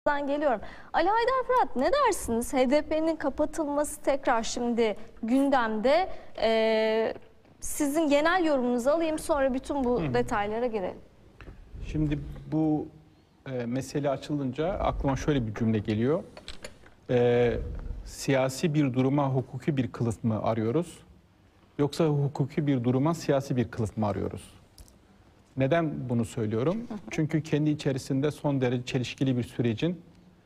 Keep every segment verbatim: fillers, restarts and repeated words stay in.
Fırat'tan geliyorum. Ali Haydar Fırat, ne dersiniz? H D P'nin kapatılması tekrar şimdi gündemde. Ee, sizin genel yorumunuzu alayım, sonra bütün bu Hı. detaylara girelim. Şimdi bu e, mesele açılınca aklıma şöyle bir cümle geliyor. E, siyasi bir duruma hukuki bir kılıf mı arıyoruz? Yoksa hukuki bir duruma siyasi bir kılıf mı arıyoruz? Neden bunu söylüyorum? Hı hı. Çünkü kendi içerisinde son derece çelişkili bir sürecin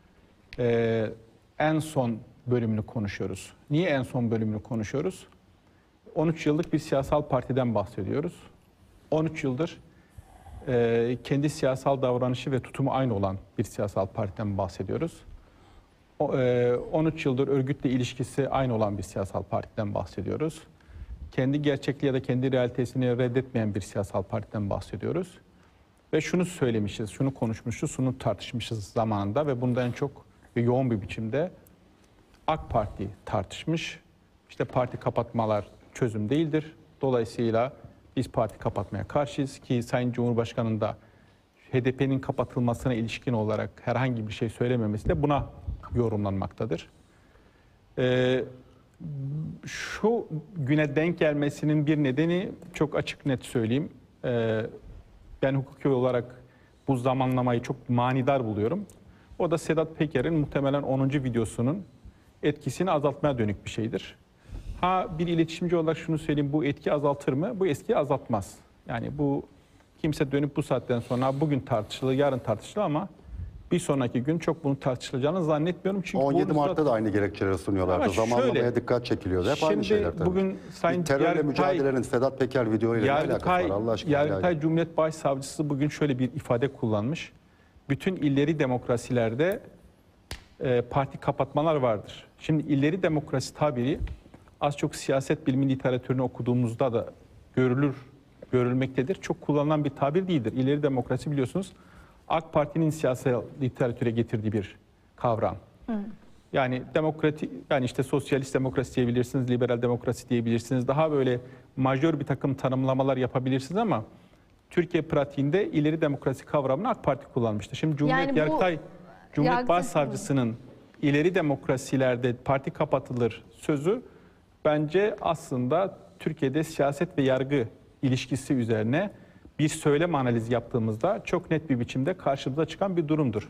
e, en son bölümünü konuşuyoruz. Niye en son bölümünü konuşuyoruz? on üç yıllık bir siyasal partiden bahsediyoruz. on üç yıldır e, kendi siyasal davranışı ve tutumu aynı olan bir siyasal partiden bahsediyoruz. O, e, on üç yıldır örgütle ilişkisi aynı olan bir siyasal partiden bahsediyoruz. Kendi gerçekliği ya da kendi realitesini reddetmeyen bir siyasal partiden bahsediyoruz. Ve şunu söylemişiz, şunu konuşmuşuz, şunu tartışmışız zamanında ve bunda en çok ve yoğun bir biçimde AK Parti tartışmış. İşte parti kapatmalar çözüm değildir. Dolayısıyla biz parti kapatmaya karşıyız ki Sayın Cumhurbaşkanı'nın da H D P'nin kapatılmasına ilişkin olarak herhangi bir şey söylememesi de buna yorumlanmaktadır. Ee, şu güne denk gelmesinin bir nedeni çok açık net söyleyeyim. Ee, ben hukuki olarak bu zamanlamayı çok manidar buluyorum. O da Sedat Peker'in muhtemelen onuncu videosunun etkisini azaltmaya dönük bir şeydir. Ha, bir iletişimci olarak şunu söyleyeyim, bu etki azaltır mı? Bu etkiyi azaltmaz. Yani bu kimse dönüp bu saatten sonra bugün tartışılır, yarın tartışılır ama bir sonraki gün çok bunu tartışılacağını zannetmiyorum. Çünkü on yedi Mart'ta zaten... da aynı gerekçeleri sunuyorlardı. Zamanlamaya şöyle, dikkat çekiliyordu. Hep aynı şeyler tabii. Bugün Sayın terörle Yargıtay, mücadelenin Sedat Peker videoyla ne alakası var Allah aşkına? Yargıtay Cumhuriyet Başsavcısı bugün şöyle bir ifade kullanmış. Bütün ileri demokrasilerde e, parti kapatmalar vardır. Şimdi ileri demokrasi tabiri az çok siyaset bilimi literatürünü okuduğumuzda da görülür, görülmektedir. Çok kullanılan bir tabir değildir. İleri demokrasi biliyorsunuz AK Parti'nin siyasal literatüre getirdiği bir kavram. Hı. Yani demokratik, yani işte sosyalist demokrasi diyebilirsiniz, liberal demokrasi diyebilirsiniz. Daha böyle majör bir takım tanımlamalar yapabilirsiniz ama Türkiye pratiğinde ileri demokrasi kavramını AK Parti kullanmıştı. Şimdi Cumhuriyet yani bu, Yargıtay Cumhuriyet Yargıtay... Başsavcısının ileri demokrasilerde parti kapatılır sözü bence aslında Türkiye'de siyaset ve yargı ilişkisi üzerine bir söylem analizi yaptığımızda çok net bir biçimde karşımıza çıkan bir durumdur.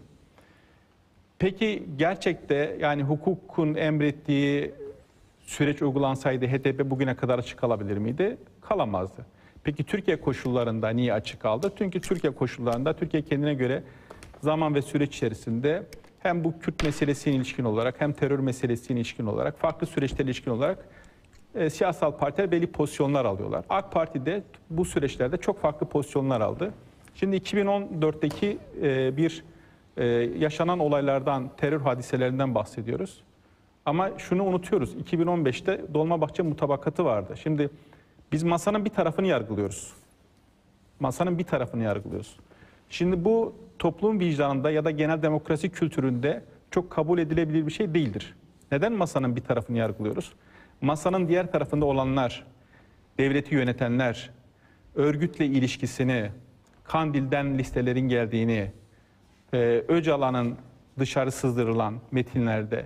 Peki gerçekte yani hukukun emrettiği süreç uygulansaydı H D P bugüne kadar açık kalabilir miydi? Kalamazdı. Peki Türkiye koşullarında niye açık kaldı? Çünkü Türkiye koşullarında Türkiye kendine göre zaman ve süreç içerisinde hem bu Kürt meselesine ilişkin olarak hem terör meselesine ilişkin olarak farklı süreçlere ilişkin olarak e, siyasal partiler belli pozisyonlar alıyorlar. AK Parti de bu süreçlerde çok farklı pozisyonlar aldı. Şimdi iki bin on dörtteki e, bir e, yaşanan olaylardan, terör hadiselerinden bahsediyoruz. Ama şunu unutuyoruz. iki bin on beşte Dolmabahçe mutabakatı vardı. Şimdi biz masanın bir tarafını yargılıyoruz. Masanın bir tarafını yargılıyoruz. Şimdi bu toplum vicdanında ya da genel demokrasi kültüründe çok kabul edilebilir bir şey değildir. Neden masanın bir tarafını yargılıyoruz? Masanın diğer tarafında olanlar, devleti yönetenler, örgütle ilişkisini, Kandil'den listelerin geldiğini, e, Öcalan'ın dışarı sızdırılan metinlerde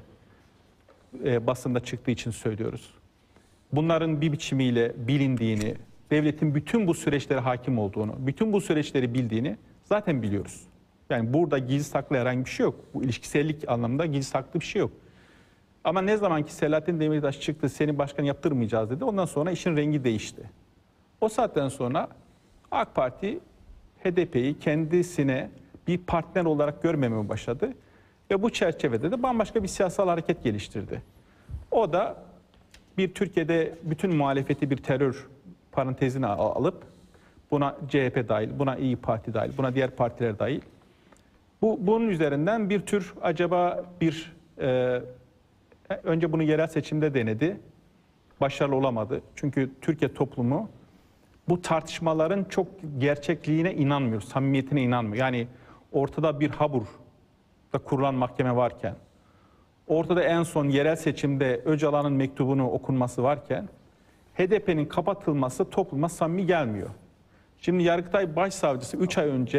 e, basında çıktığı için söylüyoruz. Bunların bir biçimiyle bilindiğini, devletin bütün bu süreçlere hakim olduğunu, bütün bu süreçleri bildiğini zaten biliyoruz. Yani burada gizli saklı herhangi bir şey yok. Bu ilişkisellik anlamında gizli saklı bir şey yok. Ama ne zaman ki Selahattin Demirtaş çıktı, seni başkan yaptırmayacağız dedi, ondan sonra işin rengi değişti. O saatten sonra AK Parti H D P'yi kendisine bir partner olarak görmemeye başladı. Ve bu çerçevede de bambaşka bir siyasal hareket geliştirdi. O da bir Türkiye'de bütün muhalefeti bir terör parantezine alıp buna C H P dahil, buna İYİ Parti dahil, buna diğer partiler dahil. Bu, bunun üzerinden bir tür acaba bir e, önce bunu yerel seçimde denedi. Başarılı olamadı. Çünkü Türkiye toplumu bu tartışmaların çok gerçekliğine inanmıyor, samimiyetine inanmıyor. Yani ortada bir Habur'da kurulan mahkeme varken, ortada en son yerel seçimde Öcalan'ın mektubunu okunması varken H D P'nin kapatılması topluma samimi gelmiyor. Şimdi Yargıtay Başsavcısı üç ay önce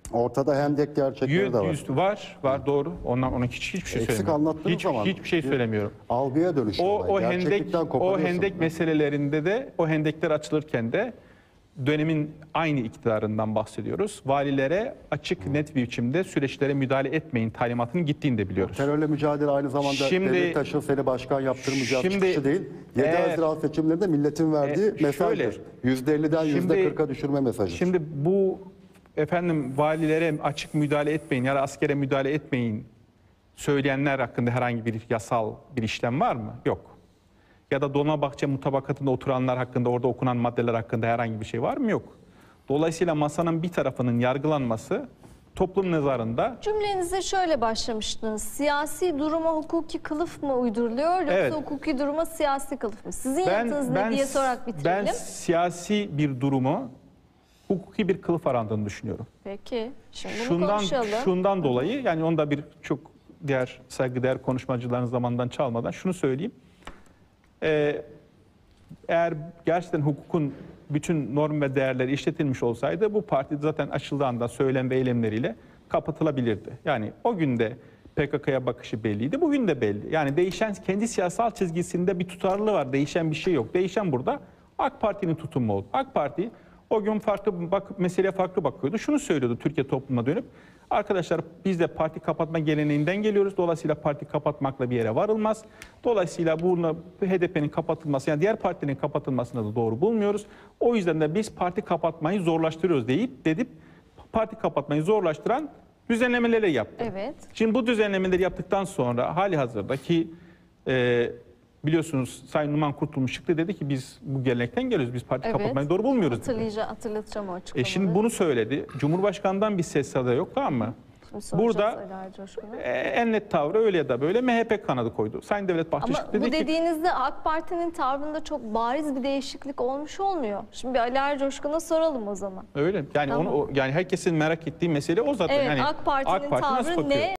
Ortada hendek gerçekleri de var. Yüz, var, var doğru. Ondan ona hiç hiçbir şey Eksik söylemiyorum. anlattığınız Hiç, zaman hiçbir şey söylemiyorum. Algıya dönüşüyor. O olay. o hendek Gerçeklikten o koparıyorsun. hendek meselelerinde de o hendekler açılırken de dönemin aynı iktidarından bahsediyoruz. Valilere açık net bir biçimde süreçlere müdahale etmeyin talimatının gittiğini de biliyoruz. Terörle mücadele aynı zamanda Şimdi- Demirtaş'ın seni başkan yaptırmayacak Şimdi- çıkışı değil. yedi Eğer- Haziran seçimlerinde milletin verdiği E, mesajdır. şöyle, yüzde elliden şimdi- yüzde kırka düşürme mesajı. Şimdi bu efendim valilere açık müdahale etmeyin ya da askere müdahale etmeyin söyleyenler hakkında herhangi bir yasal bir işlem var mı? Yok. Ya da Dolmabahçe mutabakatında oturanlar hakkında orada okunan maddeler hakkında herhangi bir şey var mı? Yok. Dolayısıyla masanın bir tarafının yargılanması toplum nazarında Cümlenize şöyle başlamıştınız. Siyasi duruma hukuki kılıf mı uyduruluyor yoksa Evet. hukuki duruma siyasi kılıf mı? Sizin yanıtınız ne diye sorarak bitirelim. ben siyasi bir durumu hukuki bir kılıf arandığını düşünüyorum. Peki. Şimdi bunu Şundan konuşalım. şundan dolayı yani onda bir çok diğer saygıdeğer konuşmacıların zamandan çalmadan şunu söyleyeyim. Ee, eğer gerçekten hukukun bütün norm ve değerleri işletilmiş olsaydı bu parti zaten açıldığı anda söylem ve eylemleriyle kapatılabilirdi. Yani o günde P K K'ya bakışı belliydi. Bugün de belli. Yani değişen kendi siyasal çizgisinde bir tutarlılığı var. Değişen bir şey yok. Değişen burada AK Parti'nin tutumu oldu. AK Parti o gün farklı bak meseleye farklı bakıyordu. Şunu söylüyordu Türkiye toplumuna dönüp. Arkadaşlar biz de parti kapatma geleneğinden geliyoruz. Dolayısıyla parti kapatmakla bir yere varılmaz. Dolayısıyla bunu H D P'nin kapatılması yani diğer partilerin kapatılmasını da doğru bulmuyoruz. O yüzden de biz parti kapatmayı zorlaştırıyoruz deyip dedip parti kapatmayı zorlaştıran düzenlemeleri yaptı. Evet. Şimdi bu düzenlemeleri yaptıktan sonra hali hazırdaki e, biliyorsunuz Sayın Numan Kurtulmuş çıktı dedi ki biz bu gelenekten geliyoruz. Biz parti Evet. kapatmayı doğru bulmuyoruz dedi. Hatırlayacağım, hatırlatacağım o E açıklamaları. şimdi bunu söyledi. Cumhurbaşkanından bir ses sada yok tamam mı? Şimdi soracağız Burada Ali Ağa Coşkun'a. e, en net tavrı öyle ya da böyle M H P kanadı koydu. Sayın Devlet Bahçeli Ama çıktı dedi bu ki dediğinizde AK Parti'nin tavrında çok bariz bir değişiklik olmuş olmuyor. Şimdi bir Ali Ağa Coşkun'a soralım o zaman. öyle. Yani Tamam. onu o- yani herkesin merak ettiği mesele o zaten. Evet, yani AK Parti'nin Parti nasıl tavrı bakıyor? ne?